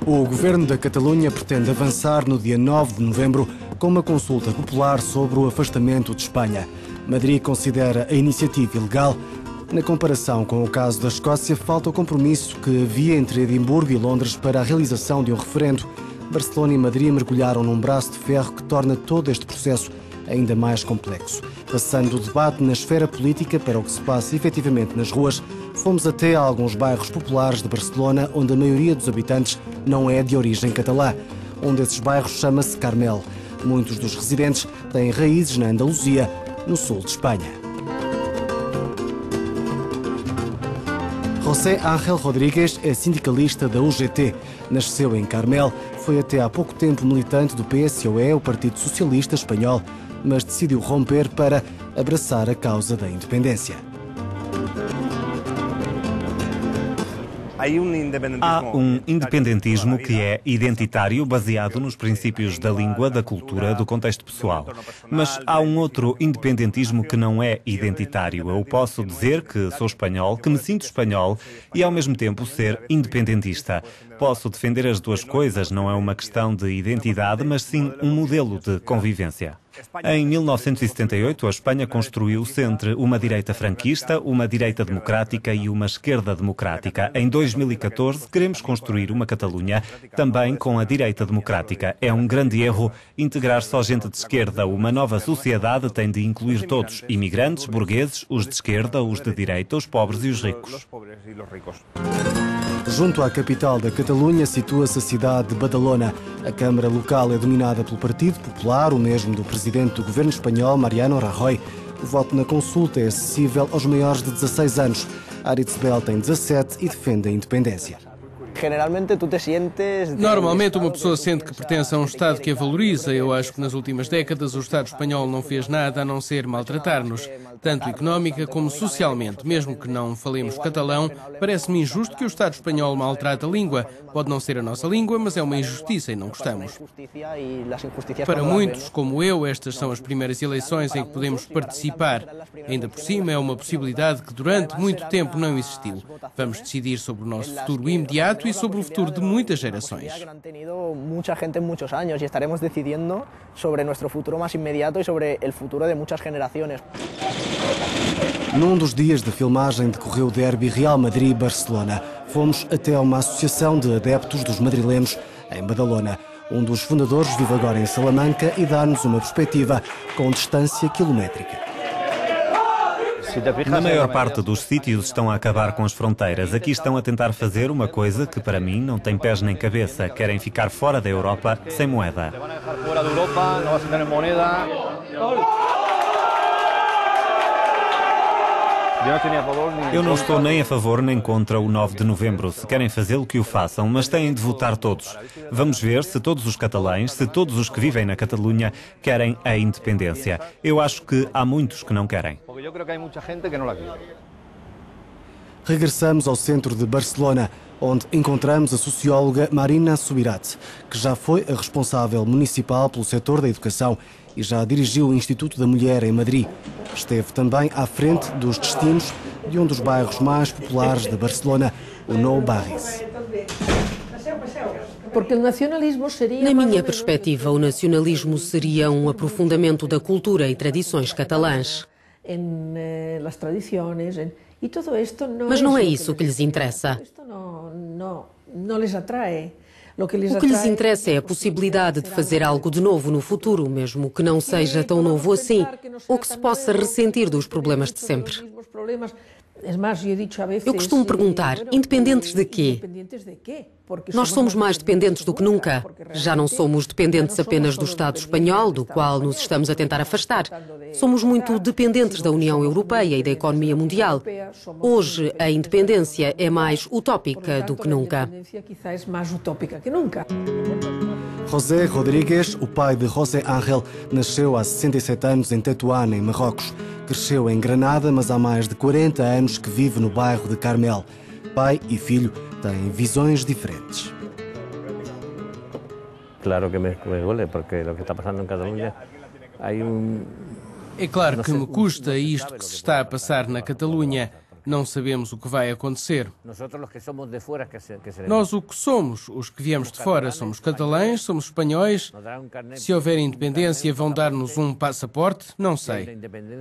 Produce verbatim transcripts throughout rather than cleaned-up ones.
O governo da Catalunha pretende avançar no dia nove de novembro com uma consulta popular sobre o afastamento de Espanha. Madrid considera a iniciativa ilegal. Na comparação com o caso da Escócia, falta o compromisso que havia entre Edimburgo e Londres para a realização de um referendo. Barcelona e Madrid mergulharam num braço de ferro que torna todo este processo ainda mais complexo. Passando o debate na esfera política para o que se passa efetivamente nas ruas, fomos até a alguns bairros populares de Barcelona onde a maioria dos habitantes não é de origem catalã. Um desses bairros chama-se Carmel. Muitos dos residentes têm raízes na Andaluzia, no sul de Espanha. José Ángel Rodríguez é sindicalista da U G T. Nasceu em Carmel, foi até há pouco tempo militante do P S O E, o Partido Socialista Espanhol, mas decidiu romper para abraçar a causa da independência. Há um independentismo que é identitário, baseado nos princípios da língua, da cultura, do contexto pessoal. Mas há um outro independentismo que não é identitário. Eu posso dizer que sou espanhol, que me sinto espanhol e, ao mesmo tempo, ser independentista. Posso defender as duas coisas, não é uma questão de identidade, mas sim um modelo de convivência. Em mil novecentos e setenta e oito, a Espanha construiu-se entre uma direita franquista, uma direita democrática e uma esquerda democrática. Em dois mil e catorze, queremos construir uma Catalunha também com a direita democrática. É um grande erro integrar só gente de esquerda. Uma nova sociedade tem de incluir todos: imigrantes, burgueses, os de esquerda, os de direita, os pobres e os ricos. Junto à capital da Catalunha situa-se a cidade de Badalona. A Câmara local é dominada pelo Partido Popular, o mesmo do presidente do governo espanhol, Mariano Rajoy. O voto na consulta é acessível aos maiores de dezasseis anos. Arizbel tem dezassete e defende a independência. Normalmente uma pessoa sente que pertence a um Estado que a valoriza. Eu acho que nas últimas décadas o Estado espanhol não fez nada a não ser maltratar-nos, tanto económica como socialmente. Mesmo que não falemos catalão, parece-me injusto que o Estado espanhol maltrate a língua. Pode não ser a nossa língua, mas é uma injustiça e não gostamos. Para muitos, como eu, estas são as primeiras eleições em que podemos participar. Ainda por cima, é uma possibilidade que durante muito tempo não existiu. Vamos decidir sobre o nosso futuro imediato e sobre o futuro de muitas gerações. Muita gente em muitos anos e estaremos decidindo sobre nosso futuro mais imediato e sobre o futuro de muitas gerações. Num dos dias de filmagem decorreu o derby Real Madrid-Barcelona. Fomos até a uma associação de adeptos dos madrilenos em Badalona. Um dos fundadores vive agora em Salamanca e dá-nos uma perspectiva com distância quilométrica. Na maior parte dos sítios estão a acabar com as fronteiras. Aqui estão a tentar fazer uma coisa que para mim não tem pés nem cabeça. Querem ficar fora da Europa sem moeda. Eu não estou nem a favor nem contra o nove de novembro. Se querem fazê-lo, que o façam, mas têm de votar todos. Vamos ver se todos os catalães, se todos os que vivem na Catalunha querem a independência. Eu acho que há muitos que não querem. Regressamos ao centro de Barcelona, onde encontramos a socióloga Marina Subirats, que já foi a responsável municipal pelo setor da educação e já dirigiu o Instituto da Mulher em Madrid. Esteve também à frente dos destinos de um dos bairros mais populares de Barcelona, o Nou Barris. Na minha perspectiva, o nacionalismo seria um aprofundamento da cultura e tradições catalãs. Mas não é isso que lhes interessa. O que lhes interessa é a possibilidade de fazer algo de novo no futuro, mesmo que não seja tão novo assim, ou que se possa ressentir dos problemas de sempre. Eu costumo perguntar, independentes de quê? Nós somos mais dependentes do que nunca. Já não somos dependentes apenas do Estado espanhol, do qual nos estamos a tentar afastar. Somos muito dependentes da União Europeia e da economia mundial. Hoje, a independência é mais utópica do que nunca. José Rodríguez, o pai de José Ángel, nasceu há sessenta e sete anos em Tetuán, em Marrocos. Cresceu em Granada, mas há mais de quarenta anos que vive no bairro de Carmel. Pai e filho têm visões diferentes. Claro que me duele, porque o que está passando em Catalunha, há um... É claro que me custa isto que se está a passar na Catalunha. Não sabemos o que vai acontecer. Nós o que somos, os que viemos de fora, somos catalães, somos espanhóis. Se houver independência, vão dar-nos um passaporte? Não sei.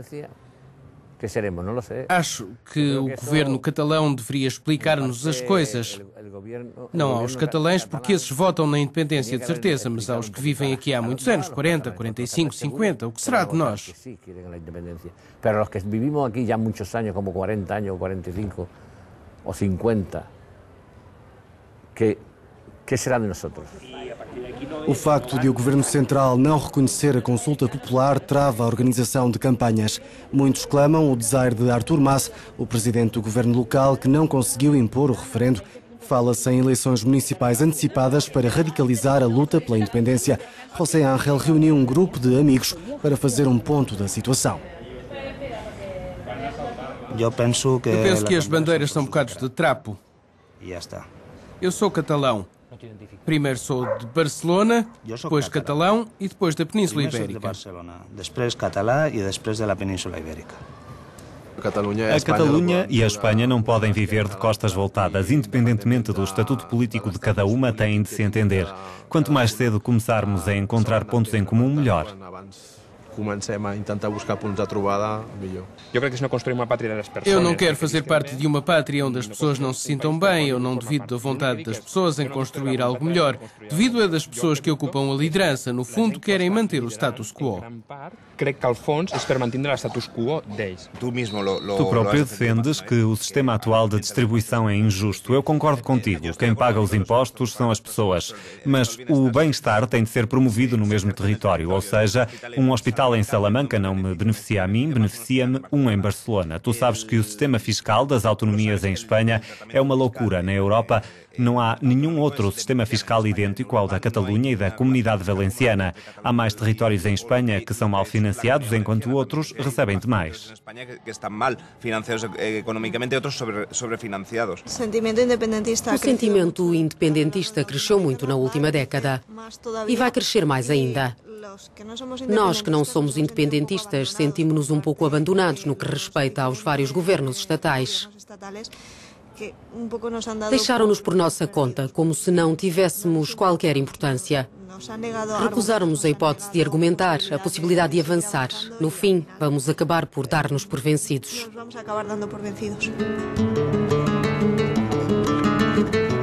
Acho que o governo catalão deveria explicar-nos as coisas. Não aos catalães, porque esses votam na independência de certeza, mas aos que vivem aqui há muitos anos, quarenta, quarenta e cinco, cinquenta, o que será de nós? Pero los que vivimos aquí ya muchos años, como cuarenta años, cuarenta y cinco o cincuenta, ¿qué, qué será de nosotros? O facto de o Governo Central não reconhecer a consulta popular trava a organização de campanhas. Muitos clamam o desaire de Artur Mas, o presidente do governo local, que não conseguiu impor o referendo. Fala-se em eleições municipais antecipadas para radicalizar a luta pela independência. José Ángel reuniu um grupo de amigos para fazer um ponto da situação. Eu penso que, Eu penso que as bandeiras são bocados de trapo. Eu sou catalão. Primeiro sou de Barcelona, depois catalão e depois da Península Ibérica. Depois catalã e depois da Península Ibérica. A Catalunha e a Espanha não podem viver de costas voltadas. Independentemente do estatuto político de cada uma, têm de se entender. Quanto mais cedo começarmos a encontrar pontos em comum, melhor. Comencem a tentar buscar pontos de trobada, melhor. Eu creio que isso não construir uma pátria das pessoas. Eu não quero fazer parte de uma pátria onde as pessoas não se sintam bem. Eu não duvido da vontade das pessoas em construir algo melhor. Duvido é das pessoas que ocupam a liderança. No fundo, querem manter o status quo. Creio que, ao fundo, é para manter o status quo deles. Tu próprio defendes que o sistema atual de distribuição é injusto. Eu concordo contigo. Quem paga os impostos são as pessoas. Mas o bem-estar tem de ser promovido no mesmo território. Ou seja, um hospital em Salamanca não me beneficia a mim, beneficia-me um em Barcelona. Tu sabes que o sistema fiscal das autonomias em Espanha é uma loucura. Na Europa não há nenhum outro sistema fiscal idêntico ao da Catalunha e da Comunidade Valenciana. Há mais territórios em Espanha que são mal financiados, enquanto outros recebem demais. Espanha que estão mal financiados economicamente e outros sobrefinanciados. O sentimento independentista cresceu muito na última década e vai crescer mais ainda. Nós que não somos independentistas sentimos-nos um pouco abandonados no que respeita aos vários governos estatais. Deixaram-nos por nossa conta, como se não tivéssemos qualquer importância. Recusaram-nos a hipótese de argumentar, a possibilidade de avançar. No fim, vamos acabar por dar-nos por vencidos.